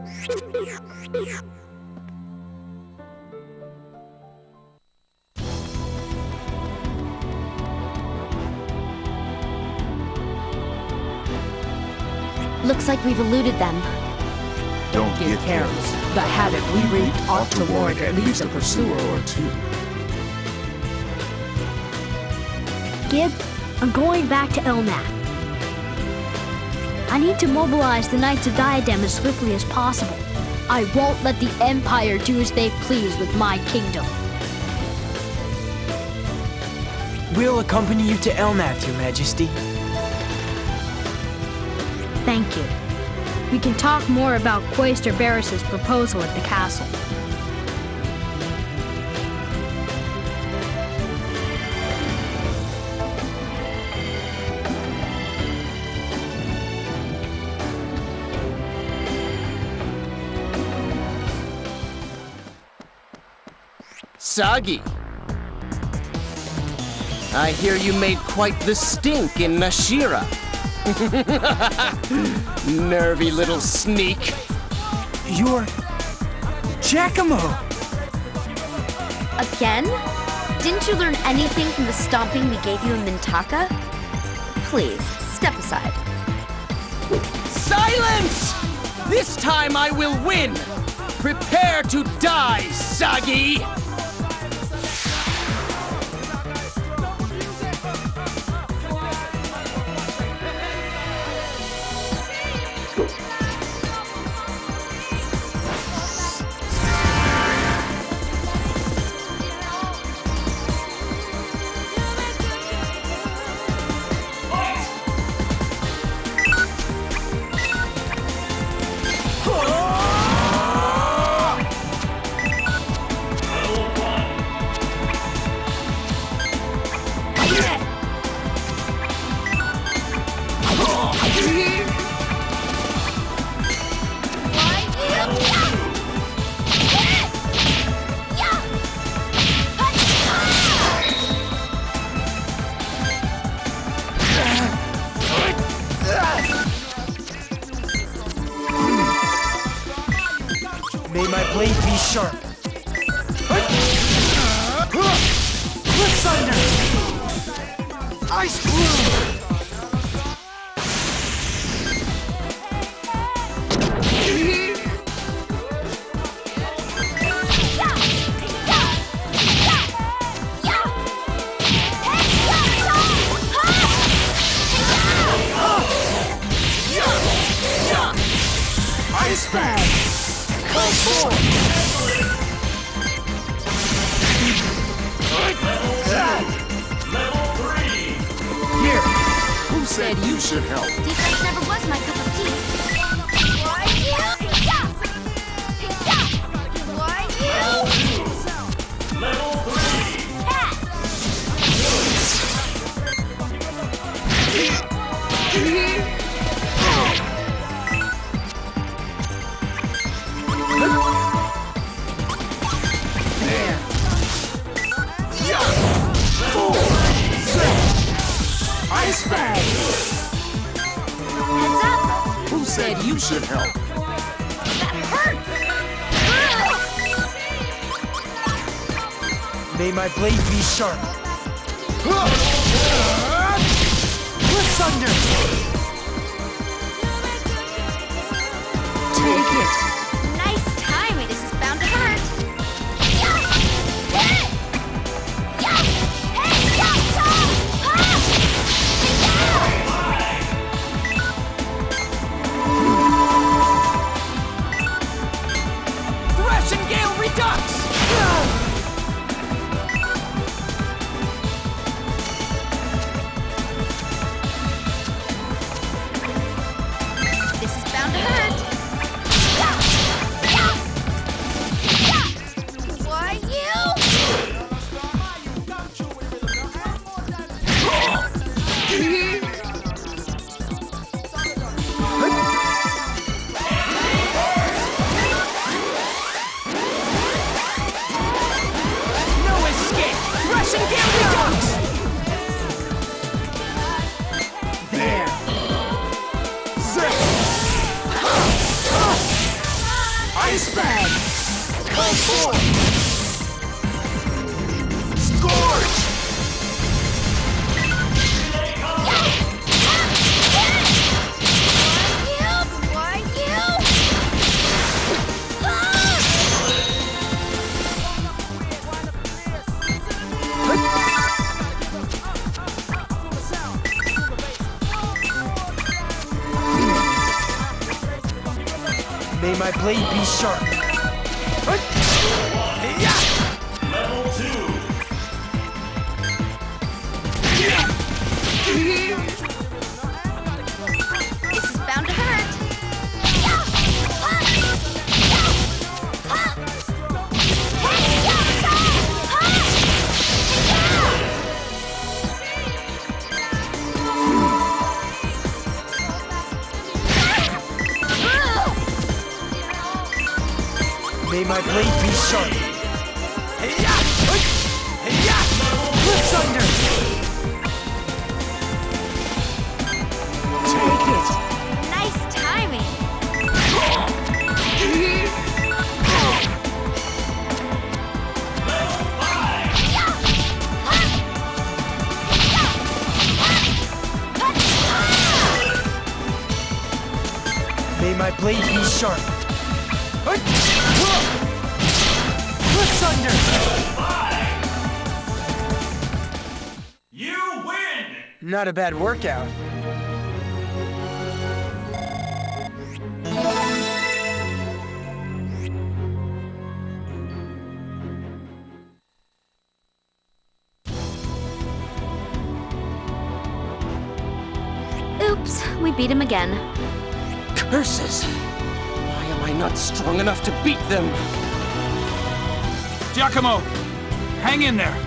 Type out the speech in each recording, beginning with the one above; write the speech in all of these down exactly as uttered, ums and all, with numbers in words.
Looks like we've eluded them. Don't get careless. The havoc we wreaked ought to warrant at least a pursuer or two. Gib, I'm going back to Elnath. I need to mobilize the Knights of Diadem as swiftly as possible. I won't let the Empire do as they please with my kingdom. We'll accompany you to Elnath, Your Majesty. Thank you. We can talk more about Quaestor Barris's proposal at the castle. Sagi, I hear you made quite the stink in Nashira. Nervy little sneak. You're... Giacomo! Again? Didn't you learn anything from the stomping we gave you in Mintaka? Please, step aside. Silence! This time I will win! Prepare to die, Sagi! May my blade be sharp. Cliff Thunder! Ice Bloom! Ice Bag! Come forth! Level three! Here! Who said you should help? Defense never was my cup of tea. Level three! Ice Bag! Heads up! Who said you should help? That hurts! May my blade be sharp. Cliff Thunder! Take it! Nice timing. This is bound to hurt. Thrashingale Redux! Ice Bag! Go forth! Scorch! May my blade be sharp. Level two. This is bound to hurt. May my blade be sharp. Cliff's under! Take it! Nice timing. May my blade be sharp. Cliff's under! You win! Not a bad workout. Oops, we beat him again. Curses! Why am I not strong enough to beat them? Giacomo, hang in there.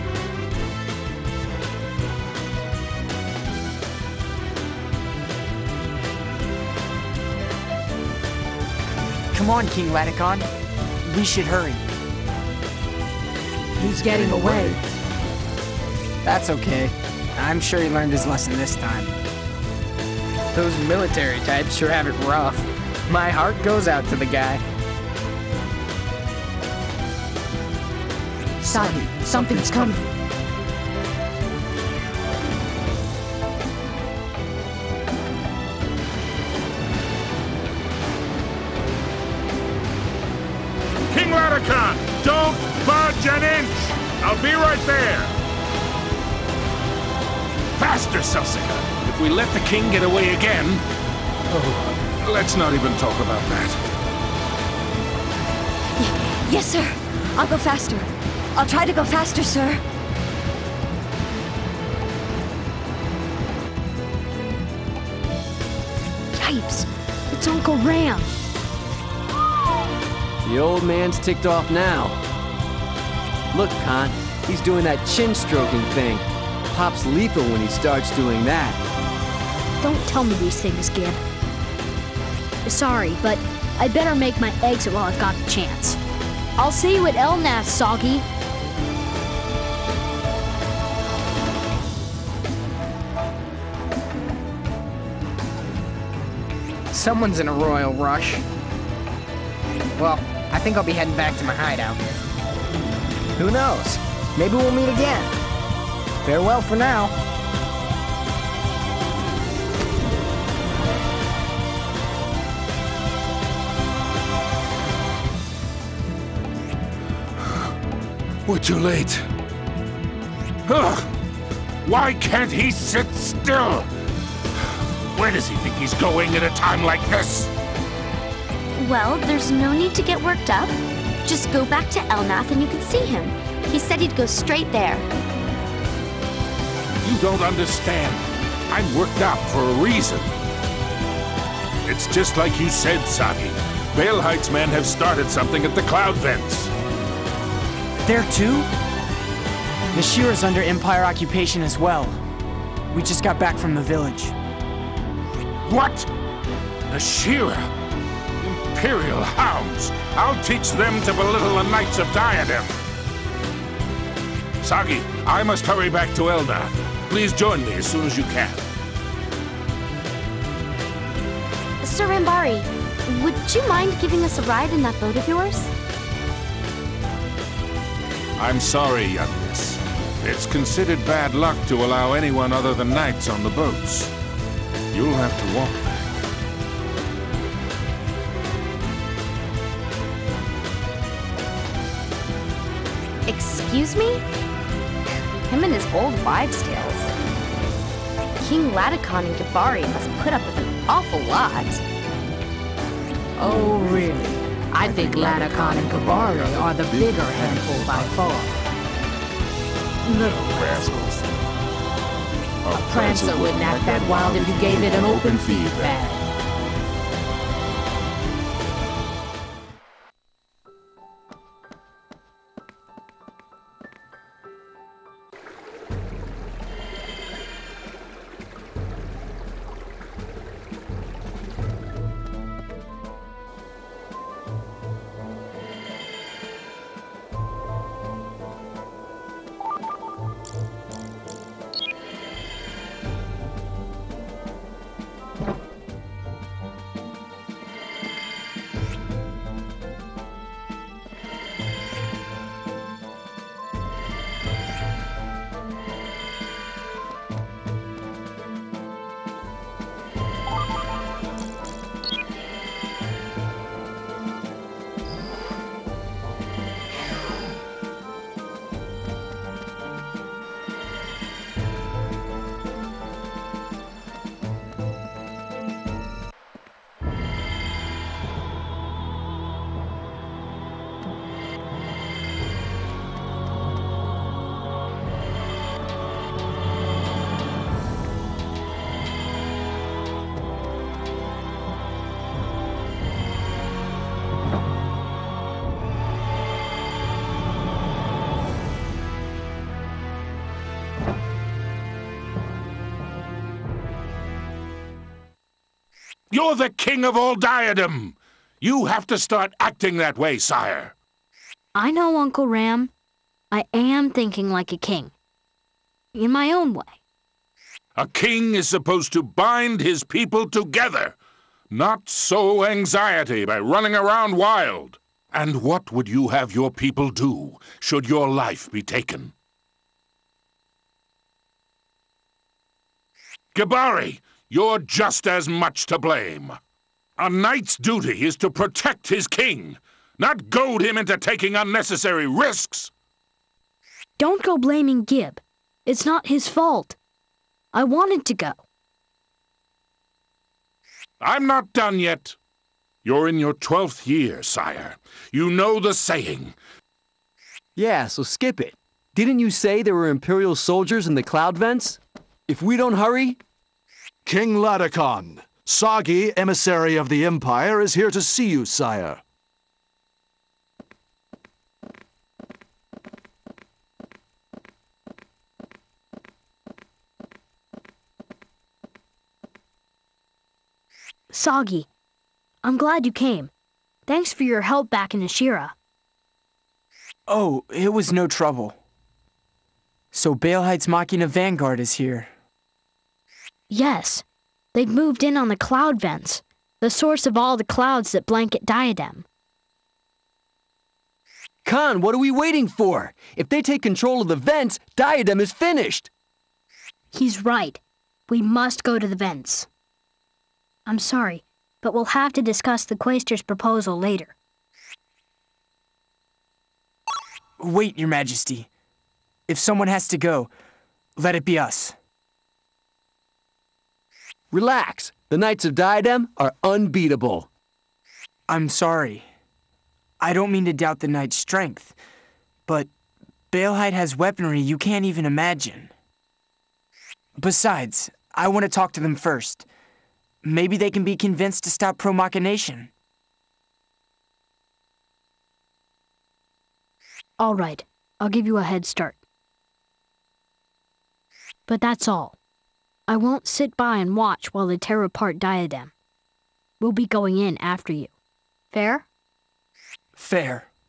Come on, King Laticon. We should hurry. He's getting away. That's okay. I'm sure he learned his lesson this time. Those military types sure have it rough. My heart goes out to the guy. Sagi, something's coming. King Laticon, don't budge an inch! I'll be right there! Faster, Celsica. If we let the king get away again... Oh, let's not even talk about that. Yes, sir. I'll go faster. I'll try to go faster, sir. Yipes! It's Uncle Ram. The old man's ticked off now. Look, Con, he's doing that chin-stroking thing. Pop's lethal when he starts doing that. Don't tell me these things, Gib. Sorry, but I better make my exit while I've got the chance. I'll see you at Elnath, Soggy. Someone's in a royal rush. Well, I think I'll be heading back to my hideout. Who knows? Maybe we'll meet again. Farewell for now. We're too late. Ugh! Why can't he sit still? Where does he think he's going at a time like this? Well, there's no need to get worked up. Just go back to Elnath and you can see him. He said he'd go straight there. You don't understand. I'm worked up for a reason. It's just like you said, Sagi. Vale Heights men have started something at the cloud vents. There too? Nashira's under Empire occupation as well. We just got back from the village. What? Nashira? Imperial hounds! I'll teach them to belittle the Knights of Diadem! Sagi, I must hurry back to Elnath. Please join me as soon as you can. Sir Rambari, would you mind giving us a ride in that boat of yours? I'm sorry, young miss. It's considered bad luck to allow anyone other than knights on the boats. You'll have to walk back. Excuse me? Him and his old wives' tales. King Laticon and Gabari must put up with an awful lot. Oh, really? I think Laticon and Gabari are the bigger handful by far. Little rascals. A prancer wouldn't act that wild if you gave it an open feedback. You're the king of all Diadem! You have to start acting that way, sire. I know, Uncle Ram. I am thinking like a king. In my own way. A king is supposed to bind his people together, not sow anxiety by running around wild. And what would you have your people do should your life be taken? Gabari, you're just as much to blame. A knight's duty is to protect his king, not goad him into taking unnecessary risks. Don't go blaming Gib. It's not his fault. I wanted to go. I'm not done yet. You're in your twelfth year, sire. You know the saying. Yeah, so skip it. Didn't you say there were Imperial soldiers in the cloud vents? If we don't hurry... King Laticon, Sagi, emissary of the Empire, is here to see you, sire. Sagi, I'm glad you came. Thanks for your help back in Ashira. Oh, it was no trouble. So Baelheit's Machina Vanguard is here. Yes, they've moved in on the cloud vents, the source of all the clouds that blanket Diadem. Khan, what are we waiting for? If they take control of the vents, Diadem is finished! He's right. We must go to the vents. I'm sorry, but we'll have to discuss the Quaestor's proposal later. Wait, Your Majesty. If someone has to go, let it be us. Relax. The Knights of Diadem are unbeatable. I'm sorry. I don't mean to doubt the Knight's strength, but Baelheit has weaponry you can't even imagine. Besides, I want to talk to them first. Maybe they can be convinced to stop pro-machination. All right, I'll give you a head start. But that's all. I won't sit by and watch while they tear apart Diadem. We'll be going in after you. Fair? Fair.